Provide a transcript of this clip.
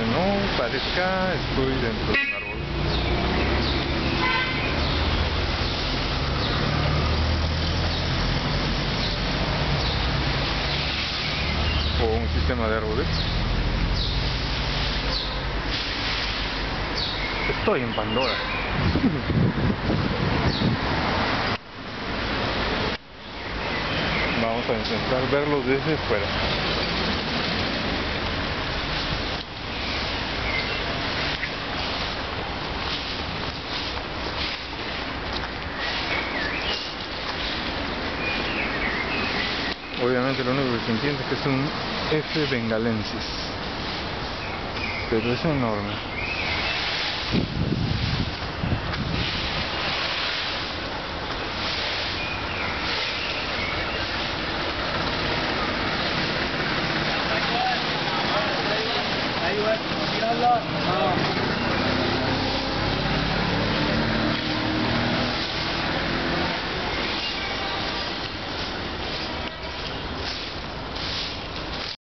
no parezca, estoy dentro de un árbol. O un sistema de árboles. Estoy en Pandora. Vamos a intentar verlo desde fuera. Obviamente lo único que se entiende es que es un F bengalensis, pero es enorme. ايوه يلا